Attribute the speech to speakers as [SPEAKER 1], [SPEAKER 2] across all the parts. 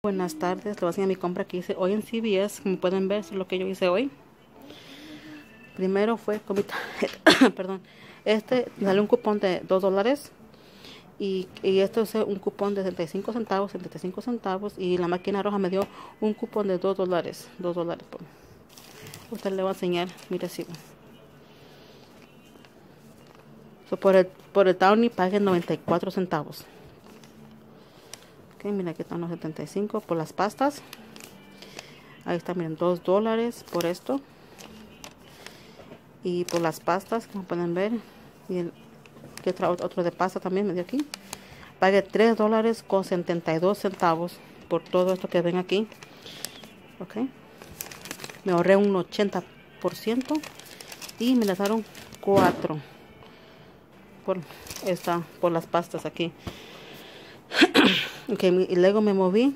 [SPEAKER 1] Buenas tardes, les voy a enseñar mi compra que hice hoy en CVS. Como pueden ver, es lo que yo hice hoy. Primero fue con mi tarjeta, perdón. Este me salió un cupón de $2 y esto es un cupón de 75 centavos y la máquina roja me dio un cupón de $2, $2. Usted le va a enseñar mi recibo. Por el Downy pagué 94 centavos. Ok, mira, aquí están los 75 por las pastas. Ahí está, miren, $2 por esto. Y por las pastas, como pueden ver. Y que otro de pasta también me dio aquí. Pagué $3 con 72 centavos por todo esto que ven aquí. Ok. Me ahorré un 80%. Y me las daron 4 por las pastas aquí. Okay, y luego me moví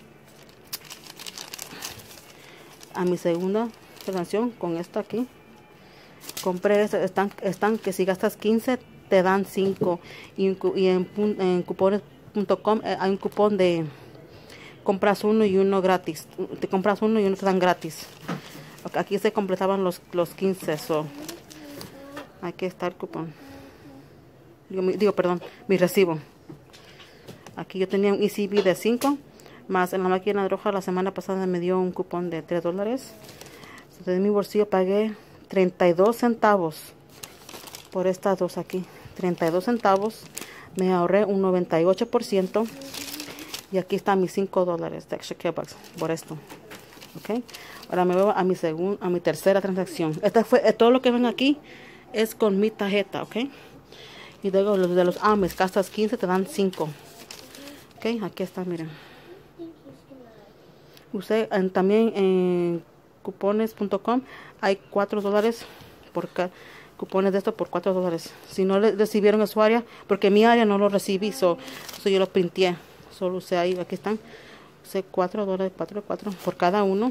[SPEAKER 1] a mi segunda transacción con esta aquí. Compré están que si gastas 15 te dan 5 y en cupones.com hay un cupón de compras uno y uno gratis. Te compras uno y uno te dan gratis. Aquí se completaban los 15, so aquí está el cupón. Perdón, mi recibo. Aquí yo tenía un ECB de 5, más en la máquina roja la semana pasada me dio un cupón de $3. Entonces, en mi bolsillo pagué 32 centavos por estas dos aquí. 32 centavos. Me ahorré un 98%. Y aquí están mis $5 de Extra Care Bucks por esto. Ok. Ahora me voy a mi tercera transacción. Todo lo que ven aquí es con mi tarjeta, ok. Y luego los de los Amex, gastas 15 te dan 5. Ok, aquí está, miren. Usted también en cupones.com hay $4 por cupones de esto por $4. Si no le recibieron en su área, porque en mi área no lo recibí, so yo lo printé. Solo usé ahí, aquí están. Usé $4, 4 por cada uno.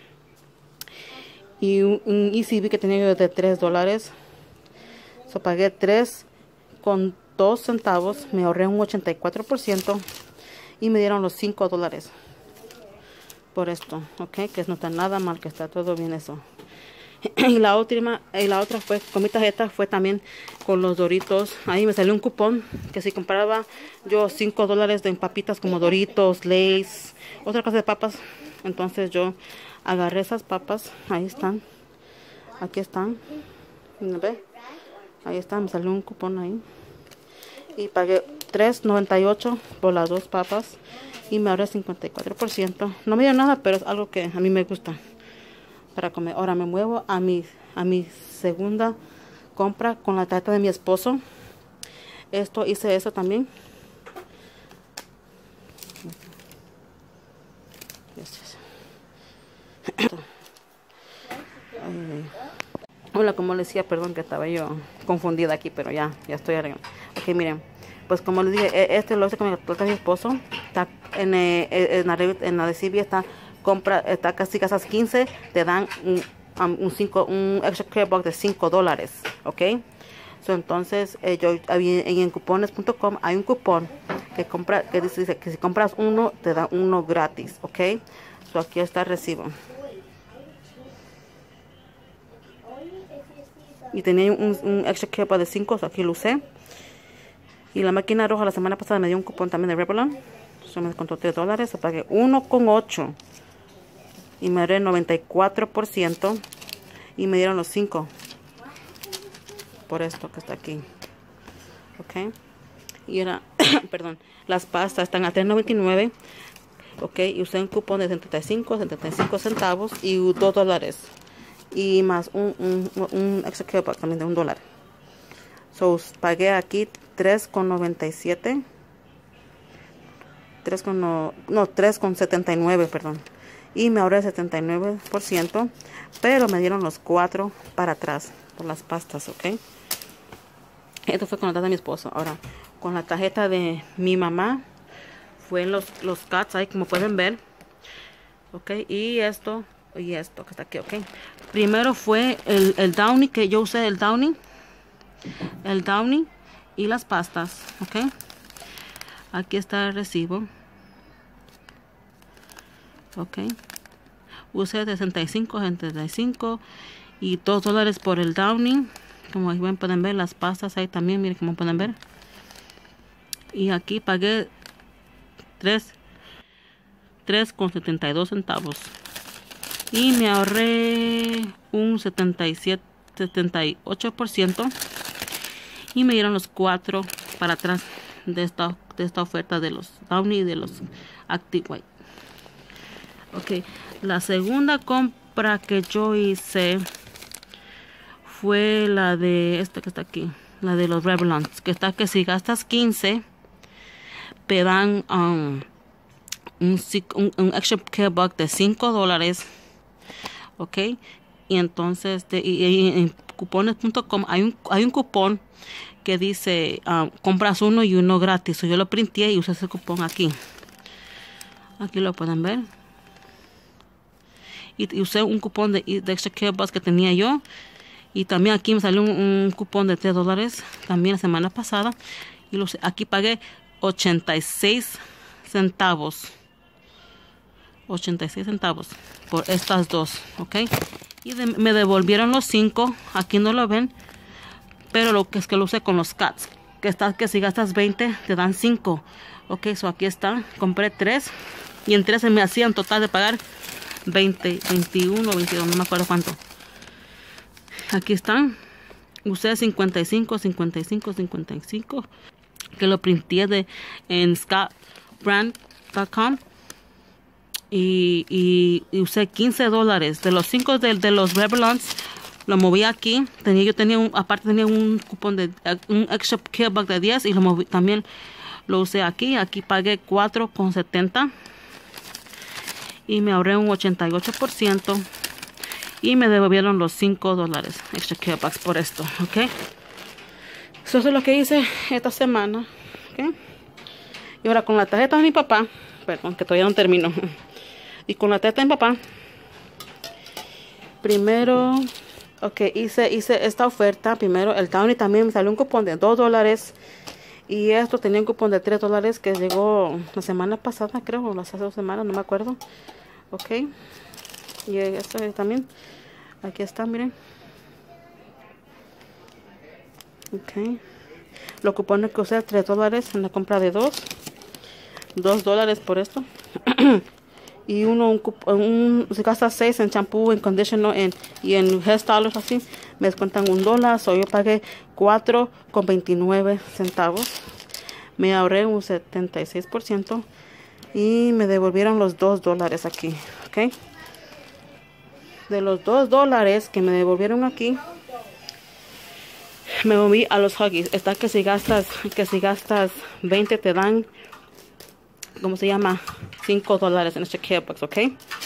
[SPEAKER 1] Y un ECB que tenía yo de $3. So pagué 3 con 2 centavos. Me ahorré un 84%. Y me dieron los $5 por esto, ok, que no está nada mal, que está todo bien eso. Y la otra fue con mi tarjeta, fue también con los Doritos. Ahí me salió un cupón que si compraba yo $5 de papitas como Doritos, Lay's, otra cosa de papas. Entonces yo agarré esas papas, ahí están, aquí están, ¿ve? Ahí está, me salió un cupón ahí. Y pagué $3.98 por las dos papas y me ahorré 54%. No me dio nada, pero es algo que a mí me gusta para comer. Ahora me muevo a mi segunda compra con la tarjeta de mi esposo. Hice eso también. Hola, como les decía, perdón que estaba yo confundida aquí, pero ya estoy arreglando. Ok, miren, pues como les dije, este lo hice con la tarjeta de mi esposo. Está en la de CB está casi casas 15, te dan un Extra Care Box de $5, ok. Entonces en cupones.com hay un cupón que dice que si compras uno te da uno gratis, ok. Aquí está el recibo. Y tenía un Extra Care Box de 5, aquí lo usé. Y la máquina roja la semana pasada me dio un cupón también de Revlon. Eso me descontó $3. Pagué 1,8. Y me ahorré 94%. Y me dieron los 5. Por esto que está aquí. Ok. Y era, perdón, las pastas están a $3.99. Ok. Y usé un cupón de 75 centavos y $2. Y más un Extra Care Box también de $1. Pagué aquí 3,97. 3,79, perdón. Y me ahorré 79%. Pero me dieron los 4 para atrás por las pastas, ok. Esto fue con la tarjeta de mi esposo. Ahora, con la tarjeta de mi mamá, fue en los cuts ahí, como pueden ver. Ok, y esto que está aquí, ok. Primero fue el Downy, que yo usé el Downy y las pastas, ok. Aquí está el recibo. Ok. Usé 65, 75 y $2 por el Downy. Como ahí pueden ver las pastas ahí también, miren como pueden ver. Y aquí pagué 3.72 y me ahorré un 78% y me dieron los 4 para atrás de esta oferta de los Downy y de los Active White. Ok, la segunda compra que yo hice fue la de esta que está aquí, la de los Revlons, que está que si gastas 15 te dan un extra care buck de $5. Ok, y entonces en cupones.com hay un cupón que dice compras uno y uno gratis. Yo lo printé y usé ese cupón aquí lo pueden ver, y usé un cupón de extra care bucks que tenía yo, y también aquí me salió un cupón de $3 también la semana pasada, y aquí pagué 86 centavos por estas dos. Ok, y me devolvieron los 5. Aquí no lo ven, pero lo que es que lo usé con los cats, que si gastas 20 te dan 5. Ok, aquí está, compré 3 y en 3 se me hacía un total de pagar 20, 21, 22, no me acuerdo cuánto. Aquí están, usé 55, que lo printé en scottbrand.com. Y usé $15 de los 5 de los Revlons. Lo moví aquí. Yo tenía un cupón de un extra care buck de 10 y lo moví, también lo usé aquí. Aquí pagué $4.70 y me ahorré un 88% y me devolvieron los $5 extra care bucks por esto. Ok, eso es lo que hice esta semana. Okay. Y ahora con la tarjeta de mi papá, perdón que todavía no termino. Y con la tarjeta de mi papá, primero, ok, hice esta oferta. Primero el Downy también me salió un cupón de $2. Y esto tenía un cupón de $3 que llegó la semana pasada, creo, o las hace 2 semanas, no me acuerdo. Ok, y esto también, aquí está, miren. Ok, los cupones que usé, $3 en la compra de $2 por esto. Y si gastas 6 en champú, en conditioner y en hairstyles así, me descuentan $1. So yo pagué 4.29 centavos. Me ahorré un 76% y me devolvieron los $2 aquí. Ok, de los $2 que me devolvieron aquí, me moví a los Huggies. Está que si gastas 20 te dan, ¿cómo se llama? $5 en este care box. Ok,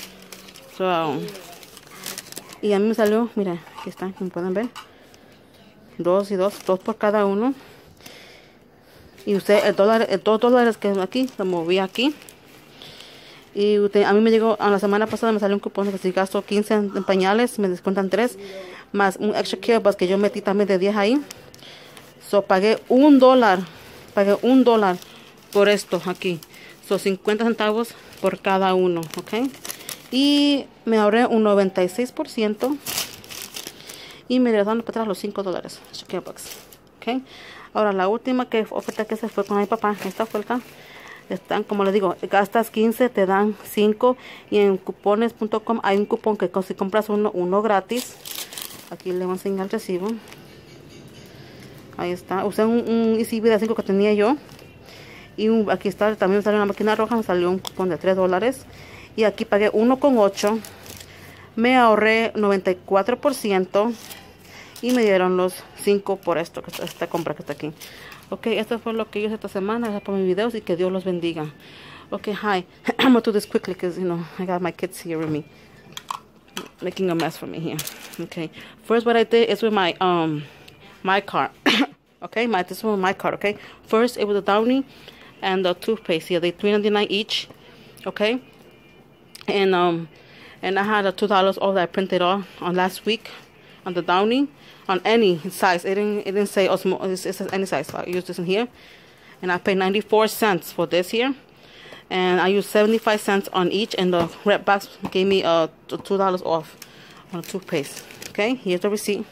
[SPEAKER 1] y a mí me salió, mira, aquí están, como pueden ver, 2 y 2 por cada uno. Y usted el $2 que aquí lo moví aquí. Y a mí me llegó, a la semana pasada me salió un cupón que si gasto 15 en pañales me descuentan 3, más un extra care box que yo metí también de 10 ahí. So pagué $1 por esto aquí. Son 50 centavos por cada uno. Ok, y me ahorré un 96% y me dieron para atrás los $5 extra care box. Ok, ahora la última oferta que se fue con mi papá, esta oferta. Están, como les digo, gastas 15 te dan 5, y en cupones.com hay un cupón que si compras uno gratis. Aquí le voy a enseñar el recibo. Ahí está, usé un Easy Vida 5 que tenía yo, y aquí está, también me salió una máquina roja, me salió un cupón de $3 y aquí pagué 1.8, me ahorré 94% y me dieron los 5 por esta compra que está aquí. Ok, esto fue lo que yo hice esta semana. Gracias por mis videos y que Dios los bendiga. Ok, hi. I'm going to do this quickly because, you know, I got my kids here with me. Making a mess for me here. Okay, first what I did is with my card. Okay, this was my card, okay? First, it was the Downy and the toothpaste here. They $3.99 each, okay? And I had $2 all that I printed on last week on the Downy. On any size, it didn't say Osmo, it says any size. So I used this in here, and I paid 94 cents for this here. and I used 75 cents on each, and the red box gave me $2 off on the toothpaste. Okay, here's the receipt.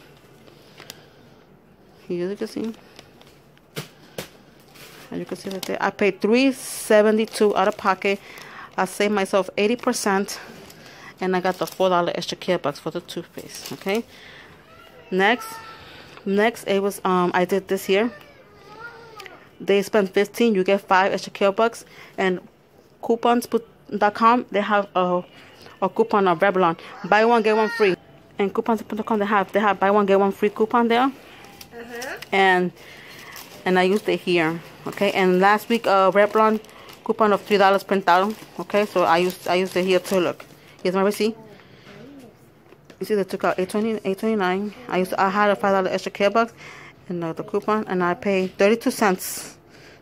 [SPEAKER 1] Here you can see. As you can see right there, I paid $3.72 out of pocket. I saved myself 80%, and I got the $4 extra care bucks for the toothpaste. Okay, next it was I did this here. They spend 15, you get 5 extra care bucks, and coupons.com, they have a coupon of Revlon, buy one get one free, and coupons.com they have buy one get one free coupon there. And I used it here. Okay, and last week Revlon coupon of $3 printado. Okay, so I used it here too. Look, here's my receipt. You see they took out $8.29. I had a $5 extra care bucks and the coupon, and I paid 32 cents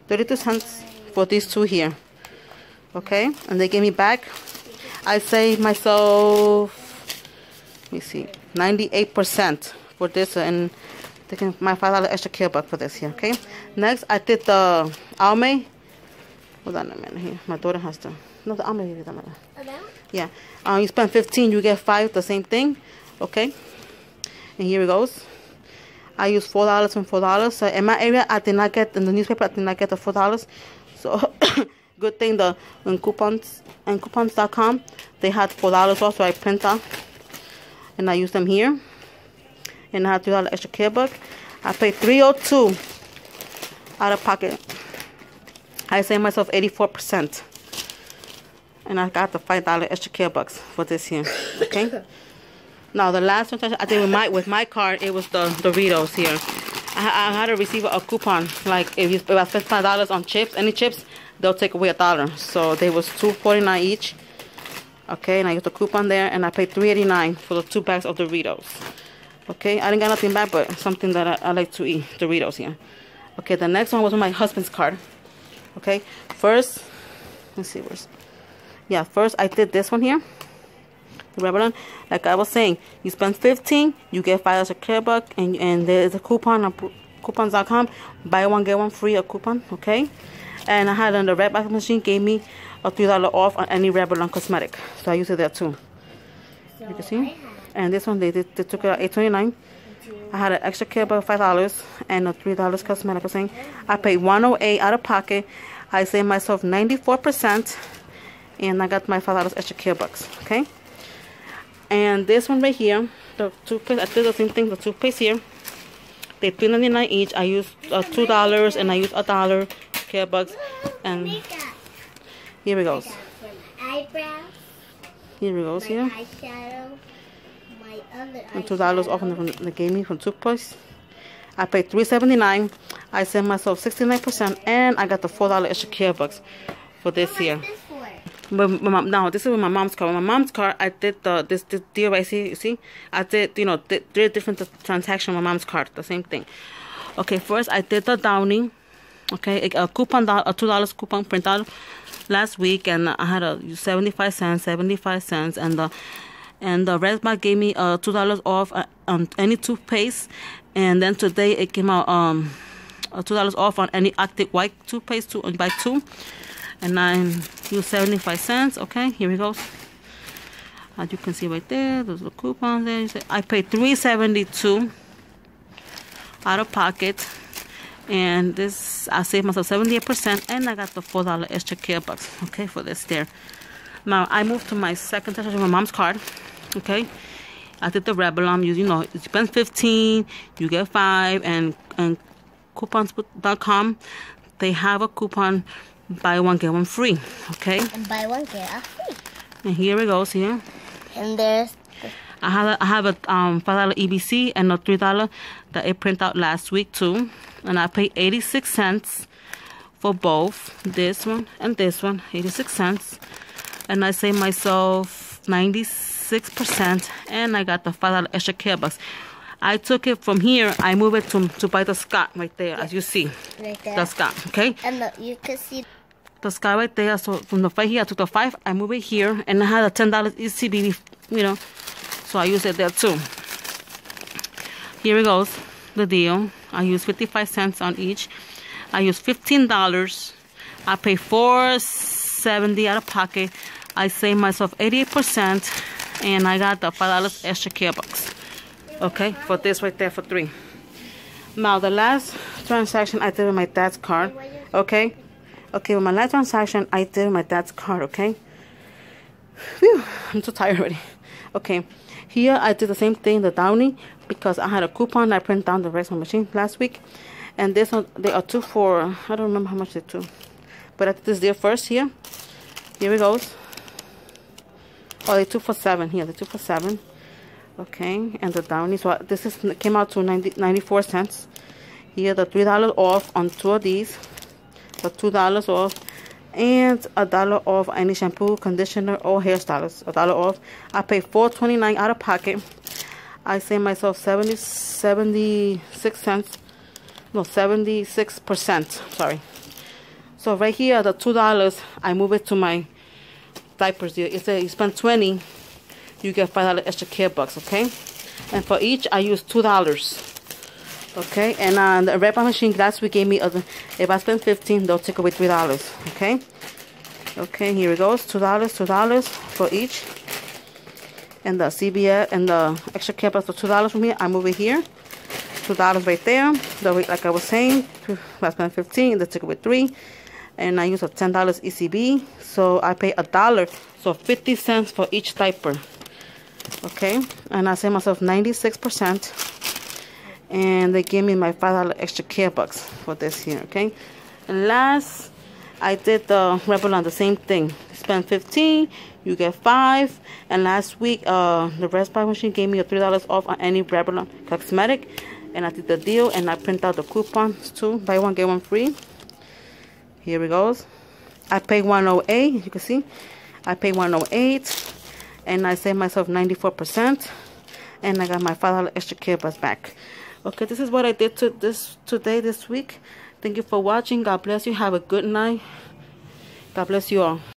[SPEAKER 1] for these two here. Okay, and they gave me back, I saved myself, let me see, 98% for this, and taking my $5 extra care buck for this here. Okay, next I did the Almay. Hold on a minute here, my daughter has to, no, the Almay. Yeah, you spend 15, you get 5, the same thing. Okay, and here it goes. I used $4 and $4. So in my area, I did not get, in the newspaper, I did not get the $4. So good thing in coupons.com, they had $4 off, so I print out and I use them here. And I had $3 extra care buck. I paid $3.02 out of pocket. I saved myself 84%. And I got the $5 extra care bucks for this here. Okay. Now the last transaction I did with my card, it was the Doritos here. I had to receive a coupon. Like if I spent $5 on chips, any chips, they'll take away $1. So they was $2.49 each. Okay, and I used the coupon there, and I paid $3.89 for the 2 bags of Doritos. Okay, I didn't get nothing back, but something that I like to eat, Doritos here. Okay, the next one was my husband's card. Okay, first, let's see first I did this one here. The Revlon, like I was saying, you spend 15, you get $5 a care buck, and there's a coupon on coupons.com, buy one get one free, a coupon. Okay, and I had on the red box machine, gave me a $3 off on any Revlon cosmetic, so I used it there too. So you can see, and this one they took it out $8.29. I had an extra care buck of $5 and a $3 cosmetic. I was saying I paid $108 out of pocket. I saved myself 94%, and I got my $5 extra care bucks. Okay. And this one right here, the toothpaste, I did the same thing, the toothpaste here. They $3.99 each. I used $2 and I used $1 care bucks. And here it goes. Here it goes here. And $2 off they gave me from toothpaste. I paid $3.79. I saved myself 69%, and I got the $4 extra care bucks for this here. But now this is with my mom's card. With my mom's card, I did this deal right here. You see, I did 3 different transactions on my mom's card. The same thing. Okay, first I did the Downy. Okay, a coupon, a $2 coupon printout last week, and I had a 75 cents, and the Red Box gave me $2 off on any toothpaste, and then today it came out $2 off on any Arctic White toothpaste buy 2. And I use 75 cents. Okay, here we go. As you can see right there, there's the coupon there. I paid $3.72 out of pocket, and this I saved myself 78%, and I got the $4 extra care bucks. Okay, for this there. Now I moved to my second transaction with my mom's card. Okay, I did the Revlon. You spend 15, you get 5, and coupons.com, they have a coupon. Buy one get one free. Okay.
[SPEAKER 2] And buy one get a free.
[SPEAKER 1] And here it goes here.
[SPEAKER 2] And there's.
[SPEAKER 1] I have a $5 EBC and a $3 that it printed out last week too, and I paid 86 cents for both this one and this one. 86 cents, and I saved myself 96%, and I got the $5 extra care bucks. I took it from here. I moved it to buy the Scott right there, as you see.
[SPEAKER 2] Right there.
[SPEAKER 1] The Scott, okay.
[SPEAKER 2] And you can see
[SPEAKER 1] the Scott right there. So from the 5 here, I took the 5. I moved it here, and I had a $10 ECB, so I used it there too. Here it goes, the deal. I used 55 cents on each. I used $15. I paid $4 $70 out of pocket. I saved myself 88%, and I got the $5 extra care bucks. Okay, for this right there for 3. Now the last transaction I did with my dad's card. Okay, with my last transaction I did with my dad's card. Okay, whew, I'm so tired already. Okay, here I did the same thing, the Downy, because I had a coupon. I printed down the rest of my machine last week, and this one they are 2 for, I don't remember how much they're 2, but I did this deal first here. Here it goes. Oh, they're 2 for $7 here. They're 2 for $7. Okay, and the Downy. So this came out to 94 cents. Here the $3 off on 2 of these. The $2 off. And $1 off any shampoo, conditioner, or hairstylist. $1 off. I paid $4.29 out of pocket. I saved myself 76 cents. No, 76%. Sorry. So right here, the $2, I move it to my diapers. It says you spend $20, you get $5 extra care bucks. Okay, and for each I use $2. Okay, and on the Red Box machine last week gave me if I spend $15, they'll take away $3. Okay, here it goes. $2 for each. And the CBS and the extra care bucks for $2 from here, I move it here. $2 right there. Like I was saying, if I spend $15, they take away $3. And I use a $10 ECB, so I pay $1, so 50 cents for each diaper. Okay, and I save myself 96%, and they gave me my $5 extra care bucks for this here. Okay, and last I did the Revlon, the same thing. Spend $15, you get 5. And last week the Red Box machine gave me a $3 off on any Revlon cosmetic, and I did the deal, and I print out the coupons too. Buy one get one free. Here it goes. I paid $108. You can see, I paid $108, and I saved myself 94%, and I got my $5 extra care bucks back. Okay, this is what I did today, this week. Thank you for watching. God bless you. Have a good night. God bless you all.